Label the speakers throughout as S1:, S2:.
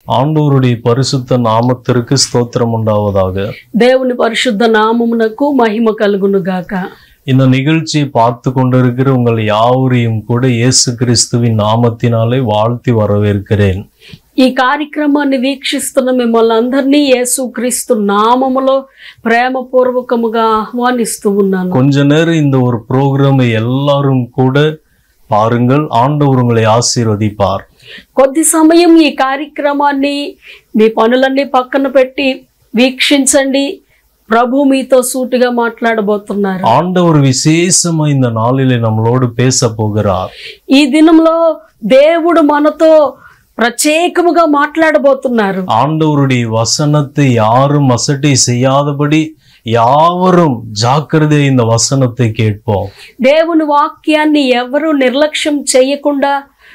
S1: ஆண்டவருடைய பரிசுத்த நாமத்திற்கு ஸ்தோத்திரம் உண்டாவதாக.
S2: దేవుని పరిశుద్ధ నామమునకు మహిమ కలుగును గాక.
S1: இந்த நிகழ்ச்சியை பார்த்து கொண்டிருக்கிற உங்கள் யாவரையும் கூட இயேசு கிறிஸ்துவின் நாமத்தினாலே வாழ்த்தி வரவேற்கிறேன்.
S2: ఈ కార్యక్రమాన్ని వీక్షిస్తున్న మిమ్మల్ని అందరినీ యేసుక్రీస్తు నామములో ప్రేమపూర్వకముగా ఆహ్వానిస్తూ ఉన్నాను.
S1: கொஞ்ச நேரம் இந்த ஒரு ப்ரோக்ராமை எல்லாரும் கூட பாருங்கள். ஆண்டவர் உங்களை ஆசீர்வதிப்பார்.
S2: కొద్ది సమయం ఈ కార్యక్రమాన్ని మీ పనులన్నీ పక్కన పెట్టి వీక్షించండి. ప్రభు మీతో సూటిగా మాట్లాడబోతున్నారు.
S1: ஆண்டவர் விசேஷமா இந்த நாளிலே நம்மளோடு பேச போகிறார்.
S2: ఈ దినంలో దేవుడు మనతో ప్రత్యేకముగా మాట్లాడబోతున్నారు.
S1: ஆண்டவருடைய வசனத்தை யாரும் அசட்டை செய்யாதபடி யாவரும் ஜாக்கிரதை இந்த வசனத்தை கேட்போம்.
S2: దేవుని వాక్యాన్ని ఎవరు నిర్లక్ష్యం చేయకుండా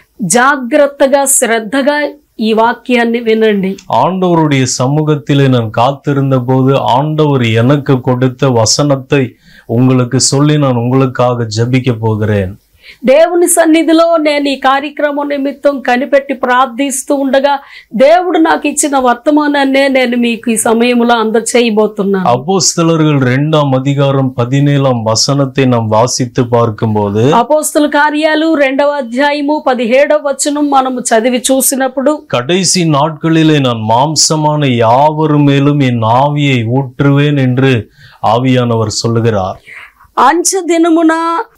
S2: జాగ్రత్తగా శ్రద్ధగా ఈ వాక్యాన్ని వినండి.
S1: ஆண்டவருடைய சமூகத்திலே நான் காத்திருந்த போது ஆண்டவர் எனக்கு கொடுத்த வசனத்தை உங்களுக்கு சொல்லி நான் உங்களுக்காக ஜெபிக்க போகிறேன்.
S2: దేవుని సన్నిధిలో నేను ఈ కార్యక్రమం నిమిత్తం కనిపెట్టి ప్రార్థిస్తూ ఉండగా దేవుడు నాకు ఇచ్చిన వర్తమానాన్నే నేను మీకు ఈ సమయంలో అందచేయబోతున్నాను.
S1: அப்போஸ்தலர்கள் 2ஆம் அதிகாரம் 17ஆம் வசனத்தை நாம் வாசித்து பார்க்கும்போது,
S2: అపోస్తల కార్యాలు 2వ అధ్యాయము 17వ వచనం మనము చదివి చూసినప్పుడు,
S1: கடைசி நாட்களிலே நான் மாம்சமான யாவர் மேலும் என் ஆவியை ஊற்றுவேன் என்று ஆவியானவர் சொல்லுகிறார்.
S2: అంచె దినమున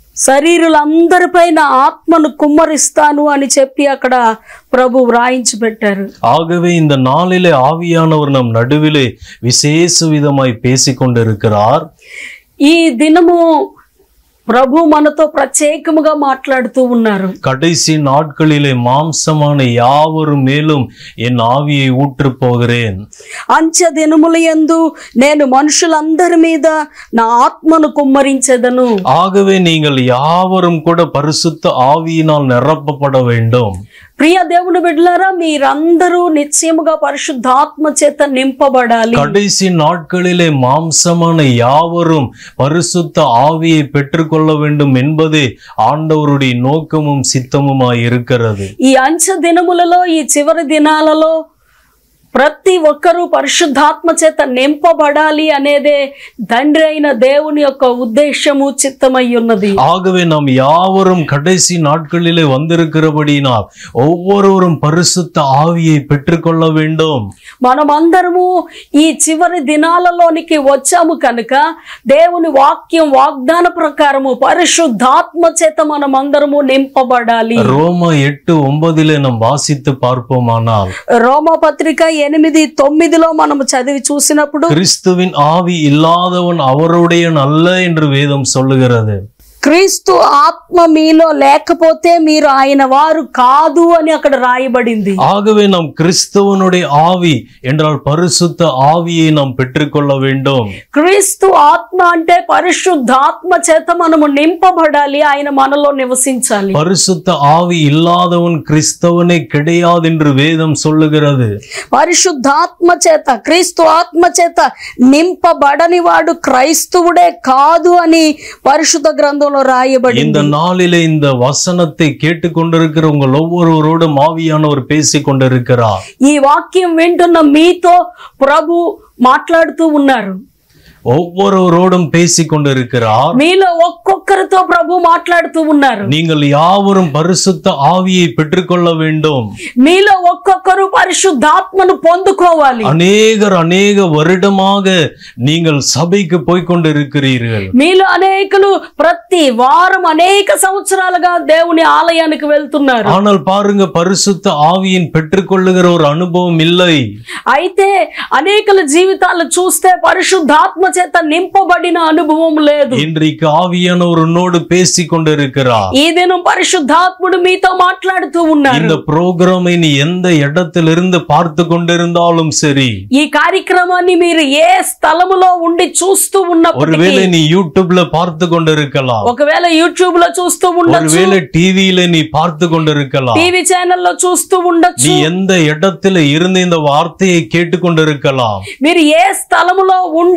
S2: శరీరులందరిపై నా ఆత్మను కుమ్మరిస్తాను అని చెప్పి అక్కడ ప్రభు వ్రాయించి పెట్టారు.
S1: ஆகவே இந்த நாளிலே ஆவியானவர் நம் நடுவிலே விசேஷ விதமாய் பேசிக்கொண்டிருக்கிறார்.
S2: ఈ దినము ప్రభు మనతో ప్రత్యేకముగా మాట్లాడుతూ ఉన్నారు.
S1: கடைசி நாட்களிலே மாம்சமான யாவர் மேலும் என் ஆவியை ஊற்று போகிறேன்.
S2: అంచె దినముల యందు నేను మనుషులందరి మీద నా ఆత్మను కుమ్మరించెదను.
S1: ஆகவே நீங்கள் யாவரும் கூட பரிசுத்த ஆவியினால் நிரப்பப்பட வேண்டும்.
S2: ప్రియ దేవుని బిడ్డలారా, మీరందరూ నిశ్చయముగా పరిశుద్ధాత్మ చేత నింపబడాలి.
S1: கடைசி நாட்களிலே மாம்சமான யாவரும் பரிசுத்த ஆவியை பெற்றுக்கொள்ள வேண்டும் என்பதே ஆண்டவருடைய நோக்கமும் சித்தமுமாய் இருக்கிறது.
S2: ఈ అంచె దినములలో, ఈ చివరి దినాలలో ప్రతి ఒక్కరూ పరిశుద్ధాత్మ చేత నింపబడాలి అనేదే తండ్రి అయిన దేవుని యొక్క ఉద్దేశము చిత్తమై ఉన్నది.
S1: ஆகவே நாம் யாவரும் கடைசி நாட்களிலே வந்திருக்கிறபடினால் ஒவ்வொருவரும் பரிசுத்த ஆவியை பெற்றுக்கொள்ள வேண்டும்.
S2: మనమందరము ఈ చివరి దినాలలోనికి వచ్చాము కనుక దేవుని వాక్యం వాగ్దాన ప్రకారము పరిశుద్ధాత్మ చేత మనమందరము నింపబడాలి.
S1: ரோமா 8:9 நாம் வாசித்து பார்ப்போமானால்,
S2: రోమా పత్రిక 8:9 మనము చదివి చూసినప్పుడు,
S1: கிறிஸ்துவின் ஆவி இல்லாதவன் அவருடையன் அல்ல என்று வேதம் சொல்லுகிறது.
S2: క్రీస్తు ఆత్మ మీలో లేకపోతే మీరు ఆయన వారు కాదు అని అక్కడ రాయబడింది.
S1: ஆகவே நாம் கிறிஸ்துவனுடைய ஆவி என்றால் பரிசுத்த ஆவியை நாம் பெற்றுக்கொள்ள வேண்டும்.
S2: క్రీస్తు ఆత్మ అంటే పరిశుద్ధాత్మ చేత మనము నింపబడాలి. ఆయన మనలో నివసించాలి.
S1: பரிசுத்த ஆவி இல்லாதவன் கிறிஸ்தவனே கிடையாது என்று வேதம் சொல்லுகிறது.
S2: పరిశుద్ధాత్మ చేత, క్రీస్తు ఆత్మ చేత నింపబడని వాడు క్రైస్తవుడే కాదు అని పరిశుద్ధ గ్రంథంలో రాయబడింది.
S1: இந்த நாளிலே இந்த வசனத்தை கேட்டுக்கொண்டிருக்கிற உங்கள் ஒவ்வொருவரோடும் ஆவியானவர் பேசிக் கொண்டிருக்கிறார்.
S2: ఈ వాక్యం వింటున్న మీతో ప్రభు మాట్లాడుతూ ఉన్నారు.
S1: ஒவ்வொருவரோடும் பேசிக் கொண்டிருக்கிறார்.
S2: మీలో ఒక్కొక్కరితో ప్రభు మాట్లాడుతూ ఉన్నారు.
S1: நீங்கள் யாவரும் பரிசுத்த ஆவியை பெற்றுக்கொள்ள வேண்டும்.
S2: మీలో ఒక్కొక్కరు పరిశుద్ధాత్మను పొందుకోవాలి.
S1: அநேக வருடமாக நீங்கள் சபைக்கு போய்கொண்டிருக்கிறீர்கள்.
S2: మీలో అనేకులు ప్రతి వారం అనేక సంవత్సరాలుగా దేవుని ఆలయానికి వెళ్తున్నారు.
S1: ஆனால் பாருங்க, பரிசுத்த ஆவியின் பெற்றுக்கொள்ளுகிற ஒரு அனுபவம் இல்லை.
S2: అయితే అనేకుల జీవితాలు చూస్తే పరిశుద్ధాత్మ చేత నింపబడిన అనుభవం లేదు.
S1: இன்றைக்கு ஆவியானவர் உன்னோடு பேசிக் கொண்டிருக்கிறார்.
S2: ఈ దినం పరిశుద్ధాత్ముడు మీతో మాట్లాడుతూ ఉన్నారు.
S1: இந்த புரோகிராமை நீ எந்த இடத்திலிருந்து பார்த்து கொண்டிருந்தாலும் சரி,
S2: ఈ కార్యక్రమాన్ని మీరు ఏ స్థలములో ఉండి చూస్తూ ఉన్నప్పటికీ,
S1: ஒருவேளை நீ யூடியூப்ல பார்த்து கொண்டிருக்கலாம்,
S2: ఒకవేళ యూట్యూబ్ లో చూస్తూ ఉండొచ్చు,
S1: ஒருவேளை டிவியில நீ பார்த்து கொண்டிருக்கலாம்,
S2: టీవీ ఛానల్లో చూస్తూ ఉండొచ్చు,
S1: நீ எந்த இடத்துல இருந்து இந்த வார்த்தையை கேட்டுக்கொண்டிருக்கலாம்.
S2: మీరు ఏ స్థలములో ఉండి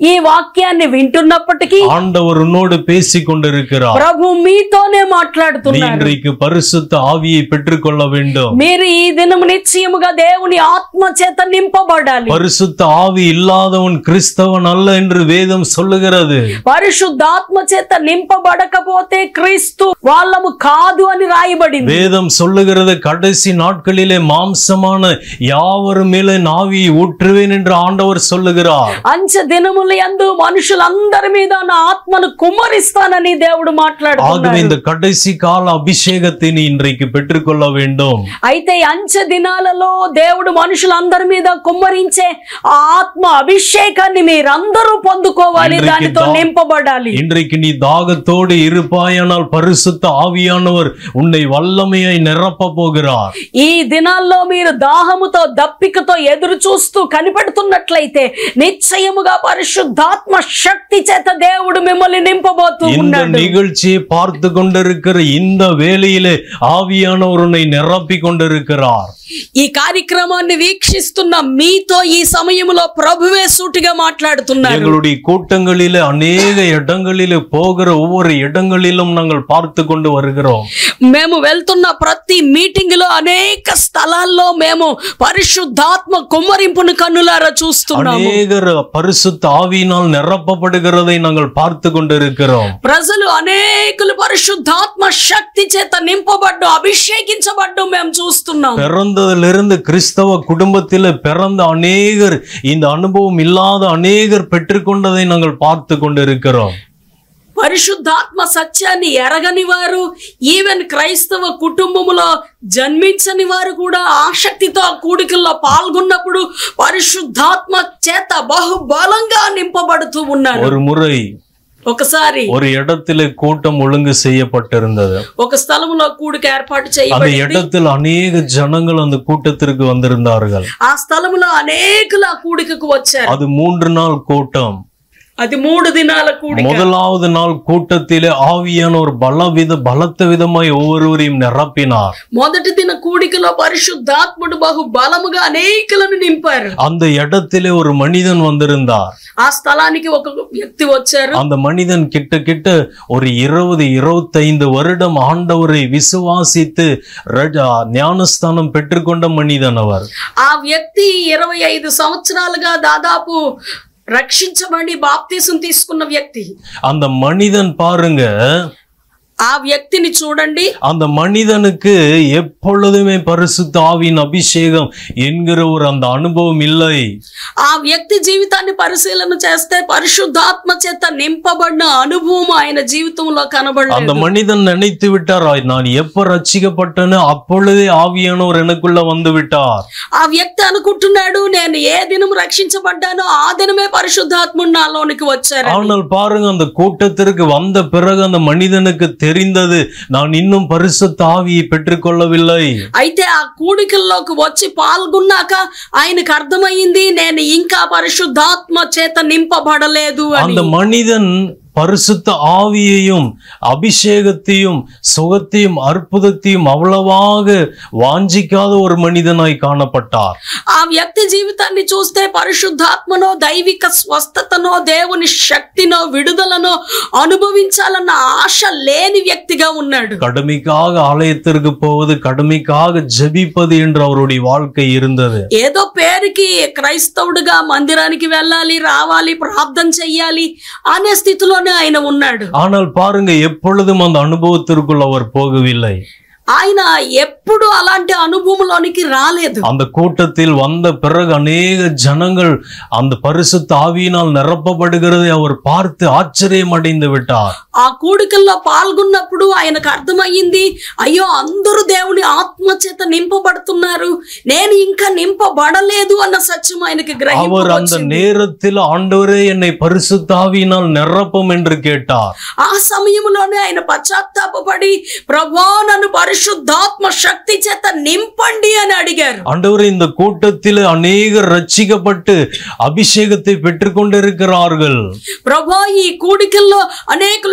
S2: ఈ వాక్యాన్ని వింటున్నప్పటికీ
S1: ஆண்டவர் உன்னோடு பேசிக் கொண்டிருக்கிறார்.
S2: ప్రభు మీతోనే మాట్లాడుతున్నారు.
S1: இன்றைக்கு பரிசுத்த ஆவியை பெற்றுக்கொள்ள வேண்டும்.
S2: మీరు ఈ దినము నిశ్చయముగా దేవుని ఆత్మ చేత నింపబడాలి.
S1: பரிசுத்த ஆவி இல்லாதவன் கிறிஸ்தவன் அல்ல என்று வேதம் சொல்லுகிறது.
S2: పరిశుద్ధాత్మ చేత నింపబడకపోతే క్రీస్తు వాళ్ళము కాదు అని రాయబడింది.
S1: வேதம் சொல்லுகிறது, கடைசி நாட்களிலே மாம்சமான யாவர் மேலே ஆவியை ஊற்றுவேன் என்று ஆண்டவர் சொல்லுகிறார்.
S2: అంచె దినముల యందు మనుషులందరి మీద నా ఆత్మను కుమ్మరిస్తానని దేవుడు మాట్లాడుతున్నాడు.
S1: ஆகவே இந்த கடைசி கால அபிஷேகத்தை நீ இன்றைக்கு பெற்றுக்கொள்ள வேண்டும்.
S2: అయితే అంచె దినాలలో దేవుడు మనుషులందరి మీద కుమ్మరించే ఆ ఆత్మ అభిషేకాన్ని మీరందరూ పొందుకోవాలి, దానితో నింపబడాలి.
S1: இன்றைக்கு நீ தாகத்தோடு இருப்பாயானால் பரிசுத்த ஆவியானவர் உன்னை வல்லமையை நிரப்ப போகிறார்.
S2: ఈ దినాల్లో మీరు దాహముతో దప్పికతో ఎదురు చూస్తూ కనిపెడుతున్నట్లయితే నిశ్చయముగా పరిశుద్ధాత్మ శక్తి చేత దేవుడు మిమ్మల్ని నింపబోతూ ఉన్నాడు.
S1: இந்த நிகழ்ச்சியை பார்த்து கொண்டிருக்கிற இந்த வேளையிலே ஆவியானவர் உன்னை நிரப்பி கொண்டிருக்கிறார்.
S2: ఈ కార్యక్రమాన్ని వీక్షిస్తున్న మీతో ఈ సమయంలో ప్రభువే సూటిగా మాట్లాడుతున్నారు.
S1: எங்களுடைய கூட்டங்களிலே அநேக இடங்களிலே போகிற ஒவ்வொரு இடங்களிலும் நாங்கள் பார்த்து கொண்டு வருகிறோம்.
S2: మేము వెళ్తున్న ప్రతి మీటింగ్ లో అనేక స్థలాల్లో మేము పరిశుద్ధాత్మ కుమ్మరింపును కన్నులారా చూస్తున్నాము.
S1: அநேகர் பரிசுத்த ஆவியினால் நிரப்பப்படுகிறதை நாங்கள் பார்த்து கொண்டிருக்கிறோம்.
S2: ప్రజలు అనేకులు పరిశుద్ధాత్మ శక్తి చేత నింపబడ్డం అభిషేకించబడ్డం మేము చూస్తున్నాం.
S1: பிறந்ததிலிருந்து கிறிஸ்தவ குடும்பத்தில் பிறந்த அநேகர் இந்த அனுபவம் இல்லாத அநேகர் பெற்றுக்கொண்டதை நாங்கள் பார்த்து கொண்டிருக்கிறோம்.
S2: పరిశుద్ధాత్మ సత్యాన్ని ఎరగని వారు, ఈవెన్ క్రైస్తవ కుటుంబములో జన్మించని వారు కూడా ఆసక్తితో ఆ కూడికల్లో పాల్గొన్నప్పుడు పరిశుద్ధాత్మ చేత బహుబలంగా నింపబడుతూ ఉన్నారు.
S1: ஒரு முறை
S2: ఒకసారి
S1: ஒரு இடத்திலே கூட்டம் ஒழுங்கு செய்யப்பட்டிருந்தது.
S2: ఒక స్థలములో కూడిక ఏర్పాటు
S1: அந்த
S2: చేయబడింది.
S1: இடத்தில் அநேக ஜனங்கள் அந்த கூட்டத்திற்கு வந்திருந்தார்கள்.
S2: ఆ స్థలములో అనేకులు ఆ కూడికకు వచ్చారు.
S1: அது 3 நாள் கூட்டம்.
S2: అది 3 దినాల కూడిక.
S1: முதலாவது நாள் கூட்டத்திலே ஆவியானவர் பலத்த விதமாய் ஒவ்வொருவரையும் நிரப்பினார்.
S2: మొదటి దిన కూడికలో పరిశుద్ధాత్ముడు బహు బలముగా అనేకులను నింపారు.
S1: அந்த இடத்திலே ஒரு மனிதன் வந்திருந்தார்.
S2: ఆ స్థలానికి ఒక వ్యక్తి వచ్చారు.
S1: அந்த மனிதன் கிட்ட ஒரு 20-25 வருடம் ஆண்டவரை விசுவாசித்து ஞானஸ்தானம் பெற்றுக்கொண்ட மனிதன் அவர்.
S2: ఆ వ్యక్తి 25 సంవత్సరాలుగా దాదాపు రక్షించబడి బాప్తిసం తీసుకున్న వ్యక్తి.
S1: அந்த மனிதன் பாருங்க,
S2: ఆ వ్యక్తిని చూడండి.
S1: அந்த మనిదனுக்கு எப்பொழுதுமே பரிசுத்த ஆவியின் அபிஷேகம் என்கிற ஒரு அந்த அனுபవం இல்லை.
S2: ఆ వ్యక్తి జీవితాన్ని పరిశీలన చేస్తే పరిశుద్ధాత్మ చేత నింపబడిన అనుభవం ఆయన జీవితంలో కనబడలేదు.
S1: அந்த மனிதன் நினைத்து விட்டார், நான் எப்ப ரட்சிக்கப்பட்டனோ அப்பொழுதே ஆவியானவர் எனக்குள்ள வந்து விட்டார்.
S2: ఆ వ్యక్తి అనుకుంటున్నాడు, నేను ఏ దినం రక్షించబడ్డానో ఆ దినమే పరిశుద్ధాత్ముడు నాలోనికి వచ్చారు.
S1: ஆனால் பாருங்க, அந்த கூட்டத்திற்கு வந்த பிறகு அந்த மனிதனுக்கு தெரிந்தது, நான் இன்னும் பரிசுத்த ஆவியை பெற்றுக்கொள்ளவில்லை.
S2: అయితే ఆ కూడికల్లోకి వచ్చి పాల్గొన్నాక ఆయనకు అర్థమైంది, నేను ఇంకా పరిశుద్ధాత్మ చేత నింపబడలేదు అని.
S1: அந்த மனிதன் பரிசுத்த ஆவியையும் அபிஷேகத்தையும் சுகத்தையும் அற்புதத்தையும் அவ்வளவாக வாஞ்சிக்காத ஒரு மனிதனாய் காணப்பட்டார்.
S2: ఆ వ్యక్తి జీవితాన్ని చూస్తే పరిశుద్ధాత్మనో దైవిక స్వస్థతనో దేవుని శక్తినో విడుదలనో అనుభవించాలన్న ఆశ లేని వ్యక్తిగా ఉన్నాడు.
S1: கடமைக்காக ஆலயத்திற்கு போவது, கடமைக்காக ஜெபிப்பது என்று அவருடைய வாழ்க்கை இருந்தது.
S2: ఏదో పేరుకి క్రైస్తవుడిగా మందిరానికి వెళ్ళాలి, రావాలి, ప్రార్థన చెయ్యాలి అనే స్థితిలో ఆయన ఉన్నాడు.
S1: ஆனால் பாருங்க, எப்பொழுதும் அந்த அனுபவத்திற்குள் அவர் போகவில்லை.
S2: ఆయన ఎప్పుడు అలాంటి అనుభవంలోనికి రాలేదు.
S1: அந்த கூட்டத்தில் வந்த பிறகு அநேக ஜனங்கள் அந்த பரிசுத்த ஆவியினால் நிரப்பப்படுகிறதை அவர் பார்த்து ஆச்சரியம் அடைந்து விட்டார்.
S2: ఆ కూడికల్లో పాల్గొన్నప్పుడు ఆయనకు అర్థమయ్యింది, అయ్యో అందరూ దేవుని ఆత్మ చేత నింపబడుతున్నారు, నేను ఇంకా నింపబడలేదు అన్న సత్యం ఆయనకి గ్రహింపు
S1: அவர் அந்த நேரத்தில் ஆண்டவரே என்னை பரிசுத்த ஆவியினால் நிரப்பும் என்று கேட்டார்.
S2: ఆ సమయంలోనే ఆయన పశ్చాత్తాపపడి, ప్రభువా నన్ను పరిశుద్ధాత్మ శక్తి చేత నింపండి అని అడిగారు.
S1: ஆண்டவரே, இந்த கூட்டத்தில் அநேகர் ரட்சிக்கப்பட்டு அபிஷேகத்தை பெற்றுக்கொண்டிருக்கிறார்கள்.
S2: ప్రభువా ఈ కూడికల్లో అనేకులు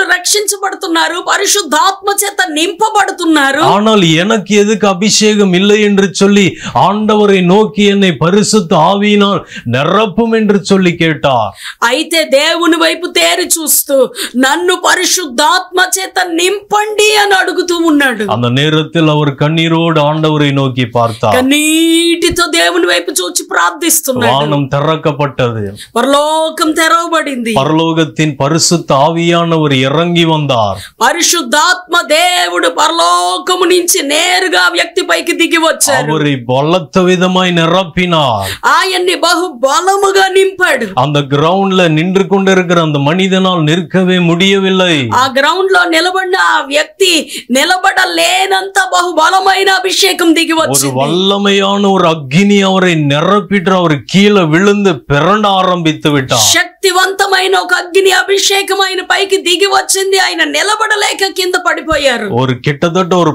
S2: రక్షించబడుతున్నారు, పరిశుద్ధాత్మ చేత నింపబడుతున్నారు.
S1: ஆனால் எனக்கு எதுக்கு அபிஷேகம் இல்லை என்று சொல்லி ஆண்டவரை நோக்கி என்னை பரிசுத்த ஆவியினால் நிரப்பும் என்று சொல்லி கேட்டார்.
S2: అయితే దేవుని వైపు తేరి చూస్తూ నన్ను పరిశుద్ధాత్మ చేత నింపండి అని అడుగుతూ ఉన్నాడు.
S1: அந்த நேரத்தில் அவர் கண்ணீரோடு ஆண்டவரை நோக்கி பார்த்தார்.
S2: కన్నీటితో దేవుని వైపు చూచి ప్రార్థిస్తున్నాడు.
S1: வானம் திறக்கப்பட்டது.
S2: పరలోకం తెరవబడింది.
S1: பரலோகத்தின் பரிசுத்த ஆவியானவர் இறங்கி வந்தார்.
S2: పరిశుద్ధాత్మ దేవుడు పరలోకము నుంచి నేరుగా వ్యక్తి పైకి దిగి వచ్చారు.
S1: அவரை பலத்த விதமாய் நிரப்பினார்.
S2: ఆయన్ని బహు బలముగా నింపాడు.
S1: அந்த கிரவுண்ட்ல நின்று கொண்டிருக்கிற அந்த மனிதனால் நிற்கவே முடியவில்லை.
S2: ఆ గ్రౌండ్ లో నిలబడిన ఆ వ్యక్తి నిలబడలేనంత బహు బలమైన అభిషేకం దిగి
S1: ஒரு
S2: వచ్చింది.
S1: வல்லமையான ஒரு அக்னி அவரை நிரப்பிட்டு அவர் கீழே விழுந்து பிறண்ட ஆரம்பித்து விட்டார்.
S2: శక్తివంతమైన ఒక అగ్ని అభిషేకం ఆయన పైకి దిగి వచ్చింది. ఆయన నిలబడలేక కింద పడిపోయారు.
S1: ஒரு கிட்டத்தட்ட ஒரு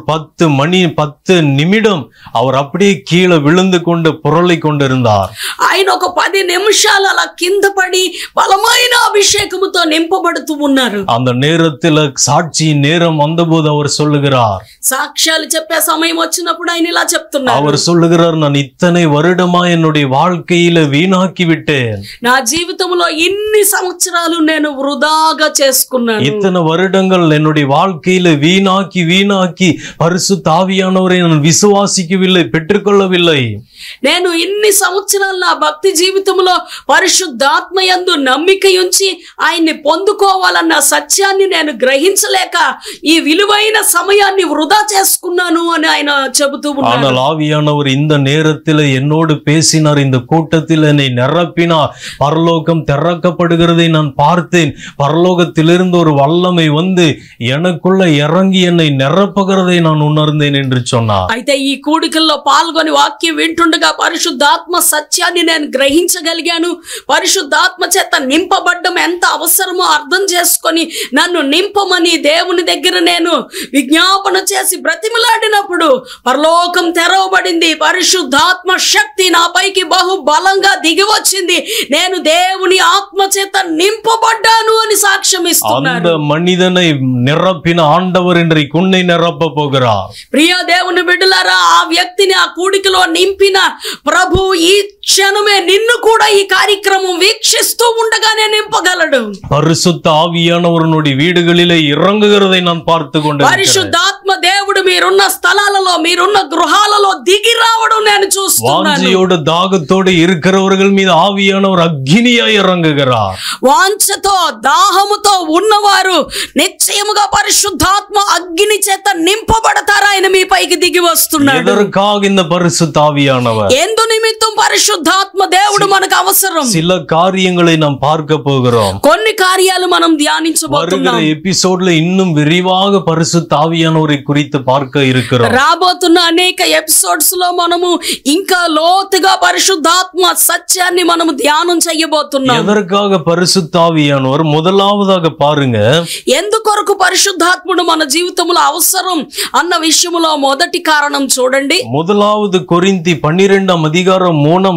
S1: 10 நிமிடம் அவர் அப்படியே கீழே விழுந்து கொண்டு புரளி கொண்டிருந்தார்.
S2: ఆయన ఒక 10 నిమిషాలు అలా కింద పడి బలమైన అభిషేకముతో నింపబడుతూ ఉన్నారు.
S1: அந்த நேரத்தில் சாட்சியின் நேரம் வந்தபோது அவர் சொல்லுகிறார்,
S2: సాక్ష్యాలు చెప్పే సమయం వచ్చినప్పుడు ఆయన ఇలా చెప్తున్నారు.
S1: அவர் சொல்லுகிறார், நான் இத்தனை வருடமா என்னுடைய வாழ்க்கையில வீணாக்கி விட்டேன்.
S2: నా జీవితంలో ఇన్ని సంవత్సరాలు నేను వృధాగా చేసుకున్నాను.
S1: இத்தனை வருடங்கள் என்னுடைய வாழ்க்கையில வீணாக்கி பரிசுத்த ஆவியானவரை நான் விசுவாசிக்கவில்லை, பெற்றுக்கொள்ளவில்லை.
S2: నేను ఇన్ని సంవత్సరాలు నా భక్తి జీవితంలో పరిశుద్ధాత్మ యందు నమ్మిక ఉంచి ఆయన్ని పొందుకోవాలన్న సత్యాన్ని నేను గ్రహించలేక ఈ విలువైన సమయాన్ని వృధా చేసుకున్నాను అని ఆయన చెబుతూ ఉన్నారు.
S1: ஆனால் ஆவியானவர் இந்த நேரத்தில் என்னோடு பேசினார். இந்த கூட்டத்தில் என்னை நிரப்பினார். பரலோகம் திறக்கப்படுகிறதை நான் பார்த்தேன். பரலோகத்திலிருந்து ஒரு வல்லமை வந்து எனக்குள்ள இறங்கி என்னை நிரப்புகிறதை நான் உணர்ந்தேன் என்று சொன்னார்.
S2: అయితే ఈ కూడికల్లో పాల్గొని వాక్యం వింటుండగా పరిశుద్ధాత్మ సత్యాన్ని నేను గ్రహించగలిగాను. పరిశుద్ధాత్మ చేత నింపబడ్డం ఎంత అవసరమో అర్థం చేసుకొని నన్ను నింపమని దేవుని దగ్గర నేను విజ్ఞాపన చేసి బ్రతిమలాడినప్పుడు పరలోకం తెరవబడింది. పరిశుద్ధాత్మ శక్తి నా పైకి బహు బలంగా దిగి వచ్చింది. నేను దేవుని ఆత్మ చేత నింపబడ్డాను అని సాక్ష్యం ఇస్తున్నారు.
S1: அந்த மனிதனை நிரப்பின ஆண்டவர் இன்றைக்கு உன்னை நிரப்ப போகிறார்.
S2: ప్రియ దేవుని బిడ్డలారా, ఆ వ్యక్తిని ఆ కూడికలో నింపిన ప్రభు ఈ క్షణమే నిన్ను కూడా ఈ కార్యక్రమం వీక్షిస్తూ ఉండగానే నింపగలడు.
S1: பரிசுத்த ஆவியானவருடைய வீடுகளிலே இறங்குகிறதை நான் பார்த்து கொண்டிருக்கிறேன்.
S2: పరిశుద్ధాత్మ దేవుడు మీరున్న స్థలాలలో, మీరున్న గృహాలలో దిగి రావడం నేను చూస్తున్నాను.
S1: வாஞ்சையோடு தாகத்தோடு இருக்கிறவர்கள் மீது ஆவியானவர் அக்னியாய் இறங்குகிறார்.
S2: వాంఛతో దాహముతో ఉన్నవారు నిశ్చయముగా పరిశుద్ధాత్మ అగ్ని చేత నింపబడతారు. ఆయన మీ పైకి దిగి వస్తున్నాడు.
S1: எதற்காக இந்த பரிசுத்த ஆவியானவர்?
S2: ఎందు నిమిత్తం పరిశుద్ధాత్మ దేవుడు మనకు అవసరం.
S1: சில காரியங்களை நாம் பார்க்க போகிறோம்.
S2: కొన్ని కార్యాలు మనం ధ్యానించబోతున్నాం.
S1: வருகிற எபிசோட்ல இன்னும் விரிவாக பரிசுத்த ஆவியானவரை குறித்து பார்க்க இருக்கிறோம்.
S2: రాబోతున్న అనేక ఎపిసోడ్స్ లో మనము ఇంకా లోతుగా పరిశుద్ధాత్మ సత్యాన్ని మనము ధ్యానం చేయబోతున్నాం.
S1: எதற்காக பரிசுத்த ஆவியானவர்? முதலாவதாக பாருங்க,
S2: ఎందుకొరకు పరిశుద్ధాత్ముడు మన జీవితంలో అవసరం అన్న విషయంలో మొదటి కారణం చూడండి.
S1: முதலாவது கொரிந்தி 12 அதிகாரம்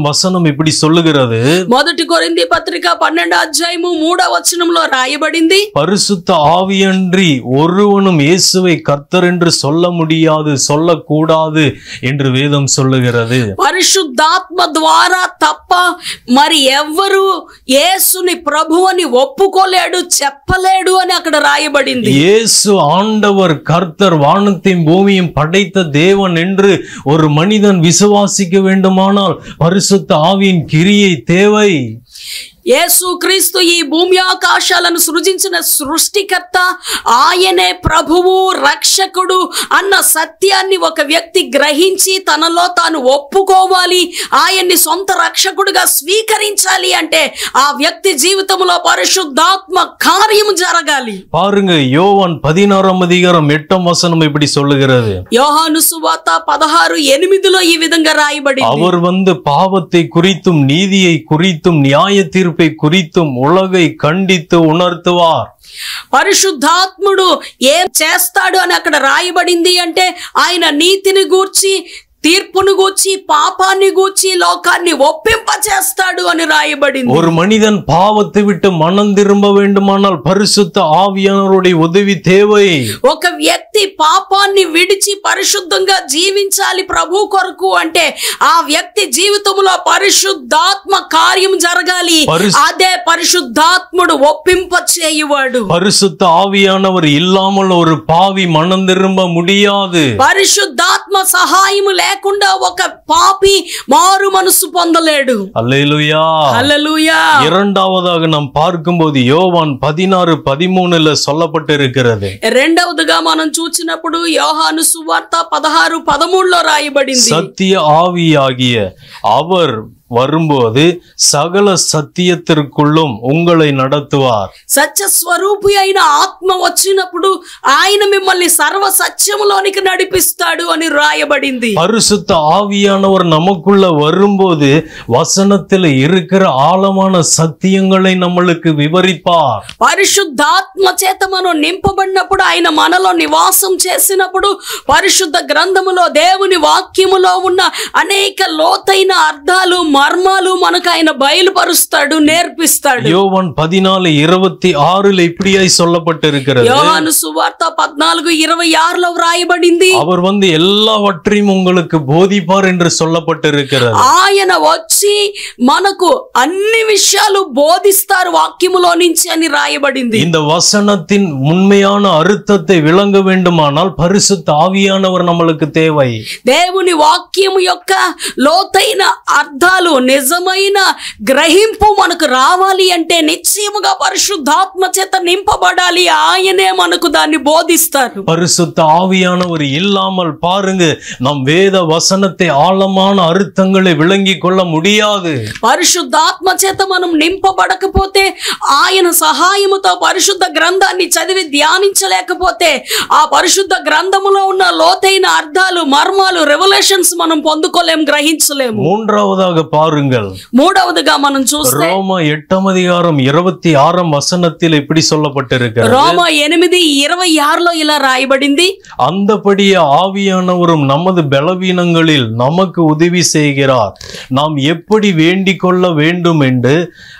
S1: 3 இப்படி சொல்லுகிறது.
S2: మొదటి కొరింథీ పత్రిక 12 అధ్యాయము 3వ వచనంలో రాయబడింది,
S1: பரிசுத்த ஆவியன்றி ஒருவனும் இயேசுவை கர்த்தர் என்று சொல்ல முடியாது, சொல்லக்கூடாது என்று வேதம் சொல்லுகிறது.
S2: పరిశుద్ధాత్మ ద్వారా తప్ప మరి ఎవ్వరు యేసుని ప్రభువని ఒప్పుకోలేడు, చెప్పలేడు అని అక్కడ రాయబడింది.
S1: இயேசு ஆண்டவர், கர்த்தர், வானத்தையும் பூமியும் படைத்த தேவன் என்று ஒரு மனிதன் விசுவாசிக்க வேண்டுமானால் பரிசுத்த ஆவியின் கிரியை தேவை.
S2: యేసు క్రీస్తు ఈ భూమి ఆకాశాలను సృజించిన సృష్టికర్త, ఆయనే ప్రభువు, రక్షకుడు అన్న సత్యాన్ని ఒక వ్యక్తి గ్రహించి తనలో తాను ఒప్పుకోవాలి, ఆయన్ని సొంత రక్షకుడుగా స్వీకరించాలి అంటే ఆ వ్యక్తి జీవితంలో పరిశుద్ధాత్మ కార్యము జరగాలి.
S1: பாருங்க, யோவான் 16 அதிகாரம் 8 இப்படி சொல்லுகிறது.
S2: యోహాను సువార్త 16:8 ఈ విధంగా రాయబడింది.
S1: அவர் வந்து பாவத்தை குறித்தும் நீதியை குறித்தும் நியாய தீர்ப்பை குறித்தும் உலகை கண்டித்து உணர்த்துவார்.
S2: పరిశుద్ధాత్ముడు ఏం చేస్తాడు అని అక్కడ రాయబడింది అంటే ఆయన నీతిని గూర్చి, తీర్పును గూర్చి పాపాన్ని గూర్చి లోకాన్ని ఒప్పింప చేస్తాడు అని రాయబడింది.
S1: ஒரு மனிதன் பாவத்தை விட்டு மனம் திரும்ப வேண்டுமானால் பரிசுத்த ஆவியானவருடைய உதவி தேவை.
S2: ఒక వ్యక్తి పాపాన్ని విడిచి పరిశుద్ధంగా జీవించాలి ప్రభు కొరకు అంటే ఆ వ్యక్తి జీవితంలో పరిశుద్ధాత్మ కార్యం జరగాలి. అదే పరిశుద్ధాత్ముడు ఒప్పింప చేయువాడు.
S1: பரிசுத்த ஆவியானவர் இல்லாமல் ஒரு பாவி மனம் திரும்ப முடியாது.
S2: పరిశుద్ధాత్మ సహాయం లేకుండా ఒక పాపి మారు మనసు పొందలేడు.
S1: அல்லேலூயா,
S2: హల్లెలూయా.
S1: இரண்டாவதாக நாம் பார்க்கும்போது யோவான் 16:13 சொல்லப்பட்டிருக்கிறது.
S2: రెండవదిగా మనం చూసినప్పుడు యోహాను సువార్త 16:13 రాయబడింది.
S1: சத்திய ஆவியாகிய அவர் வரும்போது సకల సత్యத்திற்குள்ளும் உங்களை நடத்துவார்.
S2: సత్య స్వరూపి అయిన ఆత్మ వచ్చినప్పుడు ఆయన మిమ్మల్ని సర్వ సత్యములోనికి నడిపిస్తాడు అని రాయబడింది.
S1: பரிசுத்த ஆவியானவர் நமக்குள்ள வரும்போது வசனத்தில் இருக்கிற ஆழமான சத்தியங்களை நம்மளுக்கு விவரிப்பார்.
S2: పరిశుద్ధాత్మ చేత మనం నింపబడినప్పుడు ఆయన మనలో నివాసం చేసినప్పుడు పరిశుద్ధ గ్రంథములో దేవుని వాక్యములో ఉన్న అనేక లోతైన అర్థాలు మర్మాలు మనకు ఆయన బయలుపరుస్తాడు, నేర్పిస్తాడు.
S1: யோவான் 14:26 இப்படியாய் சொல்லப்பட்டிருக்கிறது.
S2: యోహాను సువార్త 14:26 వ్రాయబడింది.
S1: அவர் வந்து எல்லாவற்றையும் உங்களுக்கு போதிப்பார் என்று சொல்லப்பட்டிருக்கிறது.
S2: ఆయన వచ్చి మనకు అన్ని విషయాలు బోధిస్తారు వాక్యములో నుంచి అని రాయబడింది.
S1: இந்த வசனத்தின் உண்மையான அர்த்தத்தை விளங்க வேண்டுமானால் பரிசுத்த ஆவியானவர் நம்மளுக்கு தேவை.
S2: దేవుని వాక్యము యొక్క లోతైన అర్థాలు నిజమైన గ్రహింపు మనకు రావాలి అంటే నిశ్చయముగా పరిశుద్ధాత్మ చేత నింపబడాలి. ఆయనే మనకు దాన్ని బోధిస్తారు.
S1: பரிசுத்த ஆவியானவர் இல்லாமல் பாருங்க நம் வேத வசனத்தை ஆழமான அர்த்தங்களை விளங்கி கொள்ள முடியாது.
S2: పరిశుద్ధాత్మ చేత మనం నింపబడకపోతే ఆయన సహాయముతో పరిశుద్ధ గ్రంథాన్ని చదివి ధ్యానించలేకపోతే ఆ పరిశుద్ధ గ్రంథములో ఉన్న లోతైన అర్థాలు మర్మాలు రెవల్యూషన్స్ మనం పొందుకోలేం, గ్రహించలేము.
S1: மூன்றாவதாக பாருங்கள்,
S2: మూడవదిగా మనం చూస్తే
S1: ரோம 8:26 இப்படி சொல்லப்பட்டிருக்கிறது.
S2: రోమ 8:26 ఇలా రాయబడింది.
S1: அந்தபடியே ஆவியானவரும் நமது பலவீனங்களில் நமக்கு உதவி செய்கிறார். நாம் எப்படி வேண்டிக் கொள்ள வேண்டும் என்று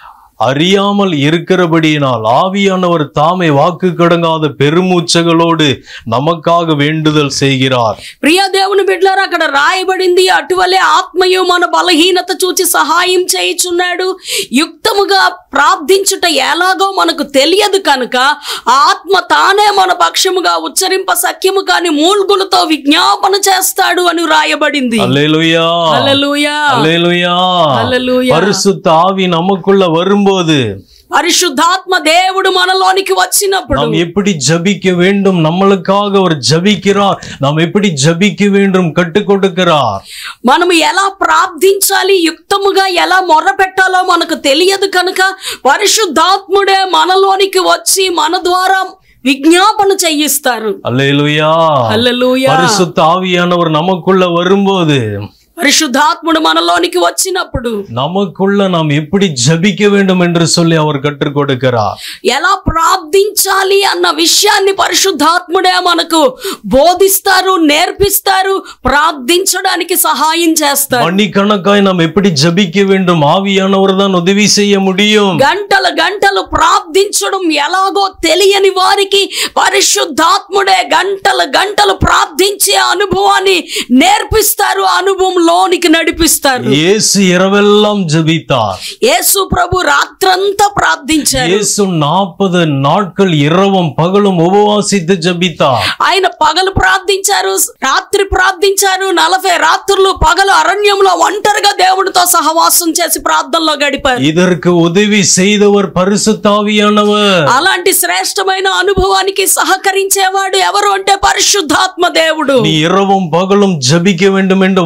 S1: அறியாமல் இருக்கிறபடியினால் ஆவியானவர் தாமே வாக்கு கடங்காத பெருமூச்சகளோடு நமக்காக வேண்டுதல் செய்கிறார்.
S2: ప్రియ దేవుని బిడ్డలారా, అక్కడ రాయబడింది అటువలే ఆత్మయు మన బలహీనత చూచి సహాయం చేయుచున్నాడు. యుక్తముగా ప్రార్థించుట ఎలాగో మనకు తెలియదు కనుక ఆత్మ తానే మన పక్షముగా ఉచ్చరింప సఖ్యము కాని మూల్గులతో విజ్ఞాపన చేస్తాడు అని రాయబడింది.
S1: హల్లెలూయా,
S2: హల్లెలూయా,
S1: హల్లెలూయా,
S2: హల్లెలూయా.
S1: பரிசுத்த ஆவி நமக்குள்ள வரும்போது
S2: పరిశుద్ధాత్మ దేవుడు మనలోనికి వచ్చినప్పుడు
S1: நாம் எப்படி ஜபிக்க வேண்டும், நம்மளுக்காக அவர் ஜபிக்கிறார், நாம் எப்படி ஜபிக்க வேண்டும் கற்றுக் கொடுக்கிறார்.
S2: మనము ఎలా ప్రార్థించాలి, యుక్తముగా ఎలా మొర్ర పెట్టాలో మనకు తెలియదు కనుక పరిశుద్ధాత్ముడే మనలోనికి వచ్చి మన ద్వారా విజ్ఞాపన చేయిస్తారు.
S1: హల్లెలూయా,
S2: హల్లెలూయా.
S1: பரிசுத்த ஆவியானவர் நமக்குள்ள வரும்போது
S2: పరిశుద్ధాత్ముడు మనలోనికి వచ్చినప్పుడు
S1: நமக்குள்ள நாம் எப்படி ஜபிக்க வேண்டும் என்று சொல்லி அவர் கற்றுக் கொடுக்கிறார்.
S2: ఎలా ప్రార్థించాలి అన్న విషయాన్ని పరిశుద్ధాత్ముడే మనకు బోధిస్తారు, నేర్పిస్తారు, ప్రార్థించడానికి సహాయం చేస్తారు.
S1: மணிக்கணக்காய் நாம் எப்படி ஜபிக்க வேண்டும், ஆவியானவர் தான் உதவி செய்ய முடியும்.
S2: గంటలు గంటలు ప్రార్థించడం ఎలాగో తెలియని వారికి పరిశుద్ధాత్ముడే గంటలు గంటలు ప్రార్థించే అనుభవాన్ని నేర్పిస్తారు, అనుభవం లోనికి నడిపిస్తారు.
S1: యేసు இரவெல்லாம் ஜெபித்தார்.
S2: యేసు ప్రభు రాత్రంతా ప్రార్థించారు.
S1: యేసు 40 நாட்கள் இரவும் பகலும் ఉపవాసిத்து ஜெபித்தார்.
S2: ఆయన పగలు ప్రార్థించారు, రాత్రి ప్రార్థించారు. 40 రాత్రులు పగలు అరణ్యంలో ఒంటరిగా దేవుడితో సహవాసం చేసి ప్రార్థనలో గడిపారు.
S1: இதற்கு உதவி செய்தவர் பரிசுத்த ஆவியானவர்.
S2: అలాంటి శ్రేష్టమైన అనుభవానికి సహకరించేవాడు ఎవరు అంటే పరిశుద్ధాత్మ దేవుడు.
S1: நீ இரவும் பகலும் ஜெபிக்க வேண்டும் என்று வாஞ்சையோடு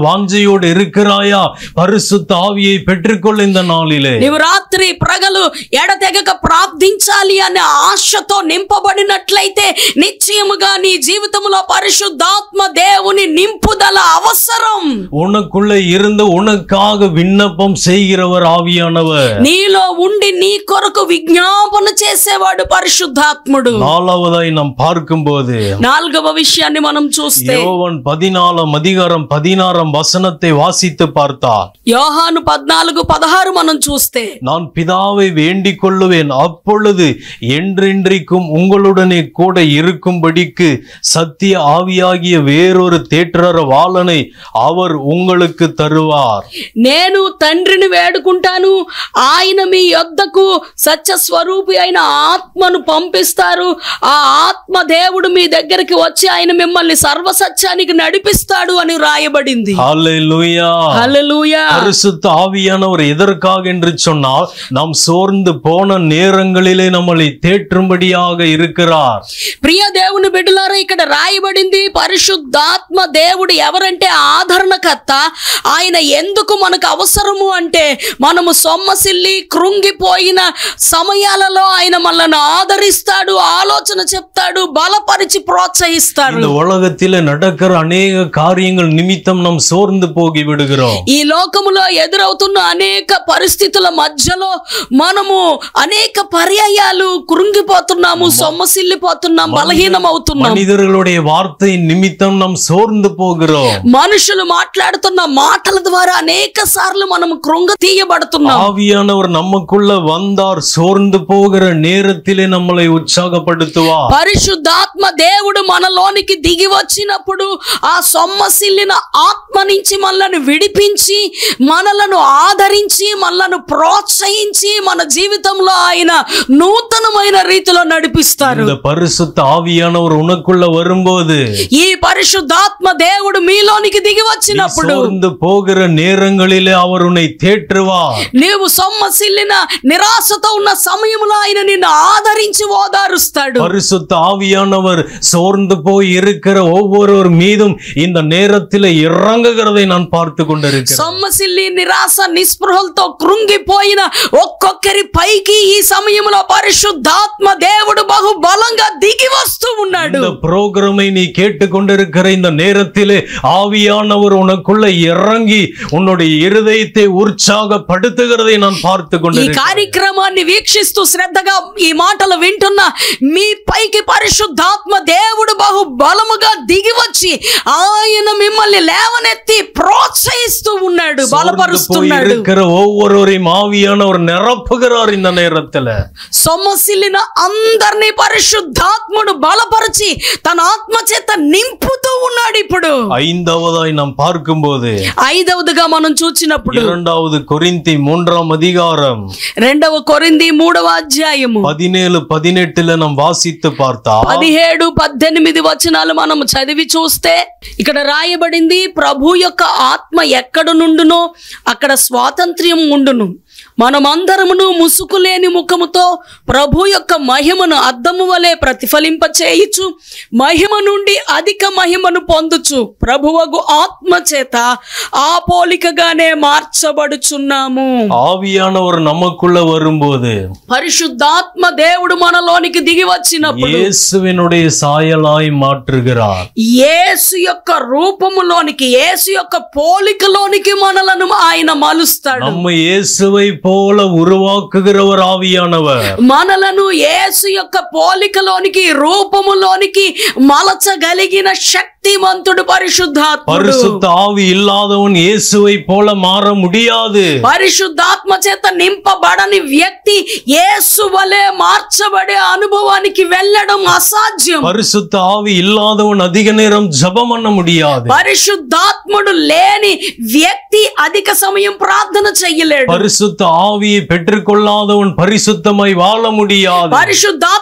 S1: வாஞ்சையோடு இருக்கிறாயா? பரிசுத்த ஆவியை பெற்றுக்கொள்ள இந்த நாளிலே.
S2: నీవు రాత్రి ప్రగలు ఎడతెగక ప్రార్థించాలి అనే ఆశతో నింపబడినట్లయితే నిశ్చయముగా నీ జీవితంలో పరిశుద్ధాత్మ దేవుని నింపుదల అవసరం.
S1: உனக்குள்ள இருந்து உனக்காக விண்ணப்பம் செய்கிறவர் ஆவியானவர்.
S2: నీలో ఉండి నీ కొరకు విజ్ఞాపన చేసేవాడు పరిశుద్ధాత్ముడు.
S1: நாலாவதாய் நாம் பார்க்கும்போது
S2: నాలుగవ విషయాన్ని మనం చూస్తే
S1: யோவான் 14:16 வாசித்து பார்த்தார்.
S2: యోహాను 14:16 మనం చూస్తే
S1: நான் பிதாவை வேண்டிக் கொள்ளுவேன், அப்பொழுது என்றென்றைக்கும் உங்களுடனே கூட இருக்கும்படிக்கு சத்திய ஆவியாகிய வேறொரு தேற்றரவாளனை அவர் உங்களுக்கு தருவார்.
S2: నేను తండ్రిని వేడుకుంటాను, ఆయన మీ యొద్దకు సత్య స్వరూపి అయిన ఆత్మను పంపిస్తారు. ఆ ఆత్మ దేవుడు మీ దగ్గరికి వచ్చి ఆయన మిమ్మల్ని సర్వసత్యానికి నడిపిస్తాడు అని రాయబడింది.
S1: హల్లెలూయా,
S2: హల్లెలూయా.
S1: பரிசுத்த ஆவியானவர் எதற்காக என்று சொன்னால் நாம் சோர்ந்து போன நேரங்களிலே நம்மளை தேற்றும்படியாக இருக்கிறார்.
S2: ప్రియ దేవుని బిడ్డలారా, ఇక్కడ రాయబడింది పరిశుద్ధాత్మ దేవుడు ఎవరంటే ఆదరణకర్త. ఆయన ఎందుకు మనకు అవసరము అంటే మనము సొమ్మసిల్లి కృంగిపోయిన సమయాలలో ఆయన మనల్ని ఆదరిస్తాడు, ఆలోచన చెప్తాడు, బలపరిచి ప్రోత్సహిస్తాడు.
S1: இந்த உலகத்திலே நடக்கிற அநேக காரியங்கள் நிமித்தம் நாம் சோர்ந்து போகி விடுகிறோம்.
S2: ఈ లోకములో ఎదురవుతున్న అనేక పరిస్థితుల మధ్యలో మనము అనేక పర్యాయాలు కృంగిపోతున్నాము, సొమ్మసిల్లిపోతున్నాం, బలహీనం అవుతున్నాం.
S1: మనిదరులుடைய వార్த்தை నిమిత్తం நாம் సోర్ந்து పోகிறோம்.
S2: మనుషులు మాట్లాడుతున్న మాటల ద్వారా అనేక సార్లు మనం కృంగ తీయబడుతున్నాం.
S1: ஆவியானவர் நமக்குள்ள வந்தார், சோர்ந்து போகிற நேரத்திலே நம்மளை உற்சாகப்படுத்துவார்.
S2: పరిశుద్ధాత్మ దేవుడు మనలోనికి దిగి వచ్చినప్పుడు ఆ సొమ్మసిల్లిన ఆత్మ నుంచి మనలను విడిపించి, మనలను ఆదరించి, మనలను ప్రోత్సహించి మన జీవితంలో ఆయన నూతనమైన రీతిలో నడిపిస్తారు.
S1: இந்த பரிசுத்த ஆவியானவர் உனக்குள்ள வரும்போது,
S2: ఈ పరిశుద్ధాత్మ దేవుడు మీలోనికి దిగి వచ్చినప్పుడు
S1: சோர்ந்து போகிற நேரங்களிலே அவர் உன்னை தேற்றுவார்.
S2: నీవు సొమ్మసిల్లిన నిరాశతో ఉన్న సమయంలో ఆయన నిన్ను ఆదరించి ఓదారుస్తాడు.
S1: பரிசுத்த ஆவியானவர் சோர்ந்து போய் இருக்கிற ஒவ்வொருவர் மீதும் இந்த நேரத்திலே இறங்குகிறதை நான் பார்த்து கொண்டிருக்கிறேன்.
S2: సొమ్మసిల్లి నిరాశ నిస్పృహలతో కృంగిపోయిన ఒక్కొక్కరి పైకి ఈ సమయంలో పరిశుద్ధాత్మ దేవుడు బహు బలంగా దిగి వస్తూ ఉన్నాడు.
S1: இந்த புரோகிராமை நீ கேட்டுக்கொண்டிருக்கிற இந்த நேரத்திலே ஆவியானவர் உனக்குள்ள இறங்கி உன்னுடைய இருதயத்தை உற்சாகப்படுத்துகிறதை நான் பார்த்து
S2: ఈ
S1: கொண்டிருக்கிறேன்.
S2: కార్యక్రమాన్ని వీక్షిస్తూ శ్రద్ధగా ఈ మాటలు వింటున్న మీ పైకి పరిశుద్ధాత్మ దేవుడు బహు బలముగా దిగి వచ్చి ఆయన మిమ్మల్ని లేవనెత్తి ప్రోత్సహిస్తూ ఉన్నాడు, బలపరుస్తున్నాడు.
S1: இருக்கிற ஒவ்வொருவரையும் ஆவியானவர் நிரப்புகிறார் இந்த நேரத்துல.
S2: సొమ్మసిల్లిన అందరినీ పరిశుద్ధాత్ముడు బలపరిచి తన ఆత్మ చేత నింపుతూ ఉన్నాడు. ఇప్పుడు
S1: ஐந்தாவதாய் நாம் பார்க்கும்போது
S2: ఐదవదిగా మనం చూచినప్పుడు
S1: 2 కొరింథీ 3 அதிகாரம்
S2: 2 కొరింథీ 3వ అధ్యాయము
S1: 17-18 நாம் వాసిத்து பார்த்தா
S2: 17-18 వచనాలు మనం చదివి చూస్తే ఇక్కడ రాయబడింది, ప్రభు యొక్క ఆత్మ ఎక్కడ నుండునో అక్కడ స్వాతంత్ర్యం ఉండును. మనమందరమును ముసుకులేని ముఖముతో ప్రభు యొక్క మహిమను అద్దము వలె ప్రతిఫలింప చేయుచు మహిమ నుండి అధిక మహిమను పొందుచు ప్రభువగు ఆత్మ చేత ఆ పోలికగానే మార్చబడుచున్నాము.
S1: ஆவியானவர் நமக்குள்ள வரும்போது,
S2: పరిశుద్ధాత్మ దేవుడు మనలోనికి దిగి వచ్చినప్పుడు
S1: இயேசுவினுடைய சாயலாய் மாற்றுகிறார்.
S2: యేసు యొక్క రూపములోనికి, యేసు యొక్క పోలికలోనికి మనలను ఆయన మలుస్తాడు.
S1: நம்ம இயேசுவை போல உருவாக்குகிறவர் ஆவியானவர்.
S2: మనలను యేసు యొక్క పోలికలోనికి, రూపములోనికి మలచగలిగిన శక్తిమంతుడు పరిశుద్ధాత్ముడు.
S1: பரிசுத்த ஆவி இல்லாதவன் இயேசுவை போல மாற முடியாது.
S2: పరిశుద్ధాత్మ చేత నింపబడని వ్యక్తి యేసు వలె మార్చబడే అనుభవానికి వెళ్ళడం అసాధ్యం.
S1: பரிசுத்த ஆவி இல்லாதவன் அதிக நேரம் ஜெபம் பண்ண முடியாது.
S2: పరిశుద్ధాత్ముడు లేని వ్యక్తి అధిక సమయం ప్రార్థన చేయలేడు.
S1: பரிசுத்த ஆவியை பெற்றுக்கொள்ளாதவன் பரிசுத்தமாய் வாழ முடியாது.
S2: పరిశుద్ధాత్మ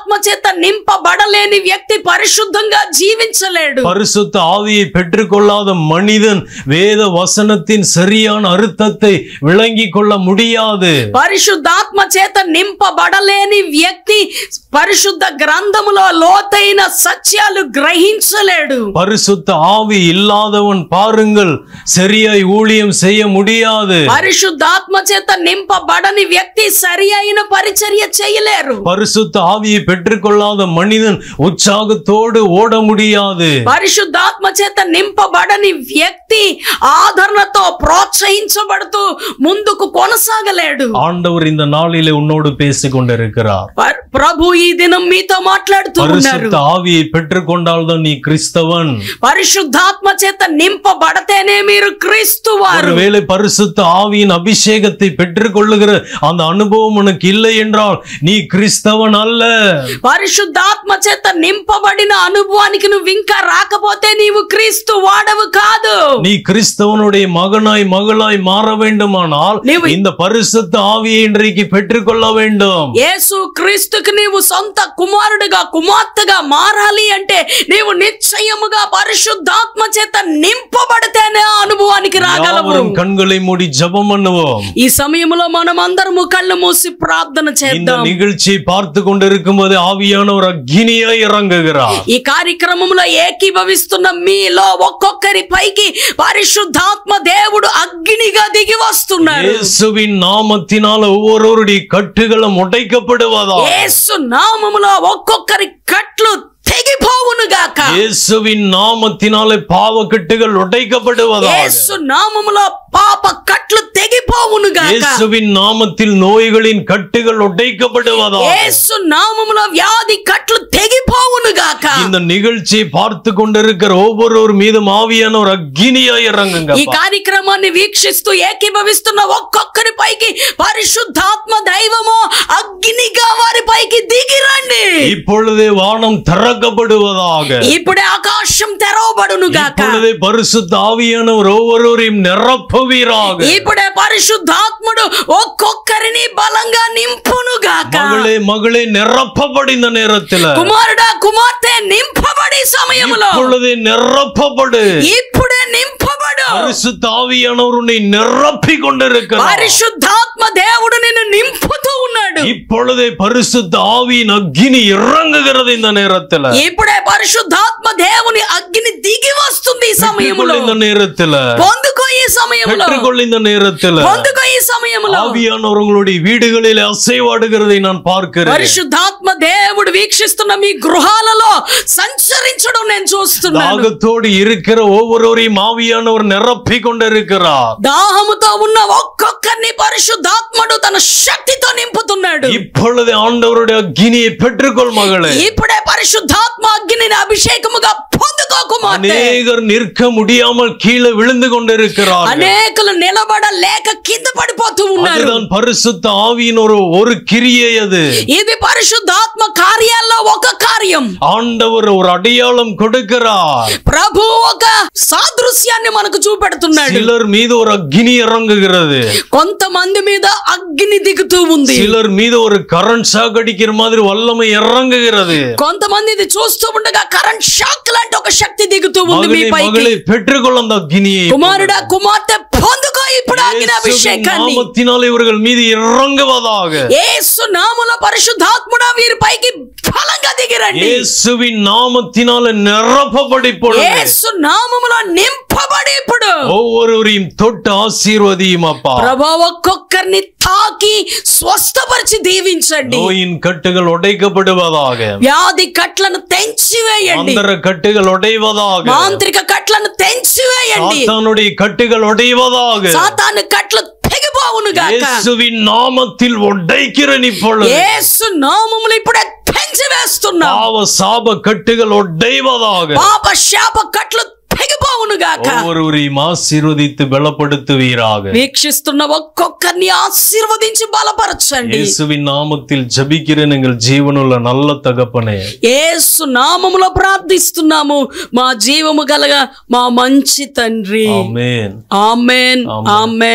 S2: పరిశుద్ధాత్మ చేత నింపబడలేని వ్యక్తి పరిశుద్ధంగా జీవించలేడు.
S1: பரிசுத்த ஆவியை பெற்றுக்கொள்ளாத மனிதன் வேத வசனத்தின் சரியான அர்த்தத்தை விளங்கிக் கொள்ள முடியாது.
S2: పరిశుద్ధాత్మ చేత నింపబడలేని వ్యక్తి పరిశుద్ధ గ్రంథములో లోతైన సత్యాలు గ్రహించలేడు.
S1: பரிசுத்த ஆவி இல்லாதவன் பாருங்கள் சரியாய் ஊழியம் செய்ய முடியாது.
S2: పరిశుద్ధాత్మ చేత నింపబడని వ్యక్తి సరి అయిన పరిచర్య చేయలేరు.
S1: பரிசுத்த ஆவியை பெற்றுக்கொள்ளாத மனிதன் உற்சாகத்தோடு ஓட முடியாது.
S2: పరిశుద్ధాత్మ చేత నింపబడని వ్యక్తి ఆదరణతో ప్రోత్సహించబడుతూ ముందుకు కొనసాగలేడు.
S1: ஆண்டவர் இந்த நாளிலே உன்னோடு பேசிக் கொண்டிருக்கிறார்.
S2: ప్రభు ఈ దినం మీతో మాట్లాడుతూ ఉన్నారు.
S1: பரிசுத்த ஆவியை பெற்றுக்கொண்டால்தான் நீ கிறிஸ்தவன்.
S2: పరిశుద్ధాత్మ చేత నింపబడతేనే మీరు క్రీస్తువారు.
S1: ஒருவேளை பரிசுத்த ஆவியின் அபிஷேகத்தை பெற்றுக்கொள்ளுகிற அந்த அனுபவம் உனக்கு இல்லை என்றால் நீ கிறிஸ்தவன் அல்ல.
S2: పరిశుద్ధాత్మ చేత నింపబడిన అనుభవానికి నువ్వు ఇంకా రాకపోతే నీవు క్రీస్తు వాడవు కాదు.
S1: நீ கிறிஸ்தவனுடைய மகனாய் மகளாய் மாற வேண்டுமானால் இந்த பரிசுத்த ஆவியை இன்றைக்கு பெற்றுக்கொள்ள வேண்டும்.
S2: యేసు క్రీస్తుకి నీవు సొంత కుమారుడిగా కుమార్తెగా మారాలి అంటే నీవు నిశ్చయముగా పరిశుద్ధాత్మ చేత నింపబడితేనే ఆ అనుభవానికి రాగలవు.
S1: கண்களை மூடி ஜெபம் பண்ணுவோம்.
S2: ఈ సమయంలో మనం అందరము కళ్ళు మూసి ప్రార్థన
S1: இந்த
S2: చేద్దాం.
S1: நிகழ்ச்சியை பார்த்து கொண்டிருக்கும்போது ஆவியானவர் அக்கினியாய் இறங்குகிறார்.
S2: ఈ కార్యక్రమంలో ఏకీభవిస్తున్న మీలో ఒక్కొక్కరి పైకి పరిశుద్ధాత్మ దేవుడు అగ్నిగా దిగి వస్తున్నారు.
S1: இயேசுவின் நாமத்தினால ஒவ்வொருவருடைய கட்டுகளும் உடைக்கப்படுவதாக.
S2: యేసు నామములో ఒక్కొక్కరి కట్లు తెగిపోవును గాక.
S1: இயேசுவின் நாமத்தினாலே பாவக்கட்டுகள் உடைக்கப்படுவதாக.
S2: యేసు నామములో పాప కట్లు తెగిపోవును గాక.
S1: இயேசுவின் நாமத்தில் நோய்களின் கட்டுகள் உடைக்கப்படுவதாக.
S2: యేసు నామములో వ్యాధి కట్లు తెగిపోవును గాక.
S1: இந்த நிகழ்ச்சியை பார்த்து கொண்டிருக்கிற ஒவ்வொருவர் மீதும் ஆவியானவர் அக்கினியாய் இறங்குங்க.
S2: ఈ కార్యక్రమాన్ని వీక్షిస్తూ ఏకీభవిస్తున్న ఒక్కొక్కరి పైకి పరిశుద్ధాత్మ దైవము అగ్నిగా వారి పైకి దిగి రండి.
S1: இப்பொழுதே வானம் திறக்கப்படுவதாக.
S2: ఇప్పుడే ఆకాశం తెరవబడును గాక.
S1: இப்பொழுதே பரிசுத்த ஆவியானவர் ஒவ்வொருவரையும் நிரப்புவீராக.
S2: ఇప్పుడే పరిశుద్ధాత్ముడు ఒక్కొక్కరిని బలంగా నింపును గాక.
S1: மகளே மகளே நிரப்பப்படு இந்த நேரத்தில்.
S2: కుమారుడా కుమార్తె నింపబడి సమయములో
S1: இப்பொழுதே நிரப்பப்படு.
S2: ఇప్పుడే నింపబడు.
S1: பரிசுத்த ஆவியானவர் உன்னை நிரப்பிக் கொண்டிருக்கிறார்.
S2: పరిశుద్ధాత్మ దేవుడు నిన్ను నింపుతూ ఉన్నాడు.
S1: இப்பொழுதே பரிசுத்த ஆவியின் அக்கினி இறங்குகிறது இந்த நேரத்தில்.
S2: ఇప్పుడే పరిశుద్ధాత్మ దేవుని అగ్ని దిగి వస్తుంది ఈ సమయములో.
S1: இந்த நேரத்தில்
S2: పొందుకో ఈ సమయములో.
S1: பெற்றுக்கொள் இந்த நேரத்தில்.
S2: పొందుకో ఈ సమయములో.
S1: ஆவியானவர் உங்களுடைய வீடுகளில் அசைவாடுகிறதை நான் பார்க்கிறேன்.
S2: పరిశుద్ధాత్మ దేవుడు వీక్షిస్తున్న మీ గృహాలలో సంచరించడం నేను చూస్తున్నాను.
S1: தாகத்தோடு இருக்கிற ஒவ்வொருவரையும் ஆவியானவர் நிரப்பிக் கொண்டிருக்கிறார்.
S2: దాహముతో ఉన్న ఒక్కొక్కరిని పరిశుద్ధాత్ముడు తన శక్తితో నింపుతున్నాడు.
S1: இப்பொழுது ஆண்டவருடைய அக்கினியை பெற்றுக்கொள் மகளே.
S2: ఇప్పుడే పరిశుద్ధాత్మ అగ్నిని అభిషేకముగా పొందుకో కుమార్తె.
S1: அநேகர் நிற்க முடியாமல் கீழே விழுந்து கொண்டிருக்கிறார்கள்.
S2: అనేకులు నిలబడలేక కింద పడిపోతూ ఉన్నారు.
S1: அதுதான் பரிசுத்த ஆவியின் ஒரு கிரியை. அது
S2: ఇది పరిశుద్ధాత్మ కార్యాల్లో ఒక కార్యం.
S1: ஆண்டவர் ஒரு அடையாளம் கொடுக்கிறார்.
S2: ప్రభు ఒక సాదృశ్యాన్ని మనకు చూపెడుతున్నాడు.
S1: சிலர் மீது ஒரு அக்னி இறங்குகிறது.
S2: కొంతమంది మీద అగ్ని దిగుతూ ఉంది.
S1: சிலர் மீது ஒரு கரண்ட் ஷாக் அடிக்கிற மாதிரி வல்லமை இறங்குகிறது.
S2: కొంతమంది ఇది చూస్తూ ఉండగా కరెంట్ షాక్ లాంటి ఒక శక్తి దిగుతూ ఉంది మీ పైకి.
S1: மகளே பெற்றுக்கொள் அந்த அக்னியை.
S2: కుమారుడా కుమార్తె పొందుకో ఇప్పుడు అగ్ని అభిషేకాన్ని.
S1: நாமத்தினால் இவர்கள் மீது இறங்குவதாக.
S2: యేసు నామములో పరిశుద్ధాత్ముడా వీరి పైకి బలంగా దిగిరండి.
S1: இயேசுவின் நாமத்தினால நிரப்பப்படி போடு.
S2: యేసు నామములో నింపబడి ఇప్పుడు
S1: ஒவ்வொருவரையும் தொட்டு ஆசீர்வதியும் அப்பா.
S2: ప్రభువా ఒక్కొక్కరిని తాకి స్వస్థపరిచి దీవించండి.
S1: நோயின் கட்டுகள் உடைக்கப்படுவதாக.
S2: వ్యాధి కట్లను తెంచివేయండి.
S1: மந்திர கட்டுகள் உடைவதாக.
S2: మాంత్రిక కట్లను తెంచివేయండి.
S1: சாத்தானுடைய கட்டுகள் உடைவதாக.
S2: సాతాను కట్లు తెగిపోవును గాక.
S1: இயேசுவின் நாமத்தில் உடைக்கிறேன் இப்பொழுது.
S2: యేసు నామములో ఇప్పుడే తెంచివేస్తున్నా.
S1: பாவ சாப கட்டுகள் உடைவதாக.
S2: పాప శాప కట్లు తెగిపోవును గాక.
S1: ஒவ்வொருவரையும் ஆசீர்வதித்து பலப்படுத்துவீராக.
S2: వీక్షిస్తున్న ఒక్కొక్కరిని ఆశీర్వదించి బలపరచండి.
S1: இயேசுவின் நாமத்தில் ஜெபிக்கிறேன் எங்கள் ஜீவனுள்ள நல்ல தகப்பனே.
S2: యేసు నామములో ప్రార్థిస్తున్నాము మా జీవము గలగా మా మంచి తండ్రి.
S1: ఆమేన్.
S2: ఆమేన్. ఆమేన్.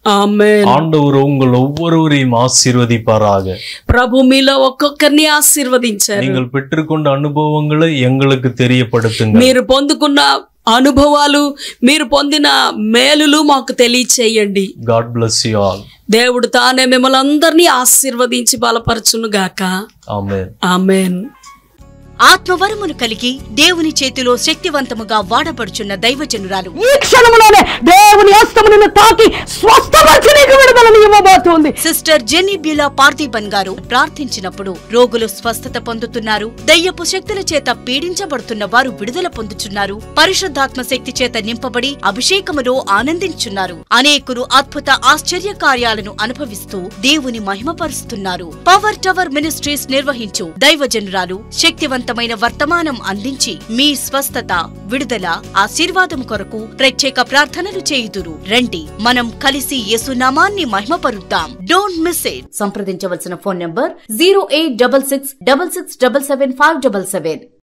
S2: ఆమేన్.
S1: ஆண்டவர் உங்கள் ஒவ்வொருவரையும் ஆசீர்வதிப்பாராக.
S2: ప్రభు మీలో ఒక్కొక్కరిని ఆశీర్వదించారు.
S1: நீங்கள் பெற்றுக்கொண்ட அனுபவங்களை எங்களுக்கு தெரியப்படுத்துங்க.
S2: మీరు పొందుకున్న అనుభవాలు, మీరు పొందిన మేలులు మాకు తెలియచేయండి.
S1: God bless you all.
S2: దేవుడు తానే మిమ్మల్ని అందరినీ ఆశీర్వదించి బలపరచును గాక.
S1: Amen.
S2: ఆమేన్.
S3: ఆత్మవరమును కలిగి దేవుని చేతిలో శక్తివంతముగా వాడబడుచున్న దైవజనురాలు
S4: ఈ క్షణములోనే దేవుని హస్తము నిన్ను తాకి స్వస్థపరిచి నీకు విడుదలను ఇవ్వబోతోంది.
S3: సిస్టర్ జెనీ బ్యూలా పార్థిబన్ గారు ప్రార్థించినప్పుడు రోగులు స్వస్థత పొందుతున్నారు, దయ్యపు శక్తుల చేత పీడించబడుతున్న వారు విడుదల పొందుచున్నారు, పరిశుద్ధాత్మ శక్తి చేత నింపబడి అభిషేకములో ఆనందించున్నారు. అనేకులు అద్భుత ఆశ్చర్య కార్యాలను అనుభవిస్తూ దేవుని మహిమపరుస్తున్నారు. పవర్ టవర్ మినిస్ట్రీస్ నిర్వహించు దైవజనురాలు శక్తివంతమైన వర్తమానం అందించి మీ స్వస్థత, విడుదల, ఆశీర్వాదం కొరకు ప్రత్యేక ప్రార్థనలు చేయుదురు. రండి, మనం కలిసి యేసునామాన్ని మహిమపరుద్దాం. Don't miss it. సంప్రదించవలసిన ఫోన్ నంబర్ 086666777577.